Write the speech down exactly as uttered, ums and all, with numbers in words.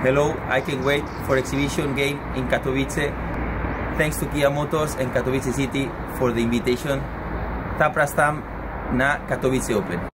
Hello, I can wait for exhibition game in Katowice. Thanks to Kia Motors and Katowice City for the invitation. Ta prastam na Katowice Open.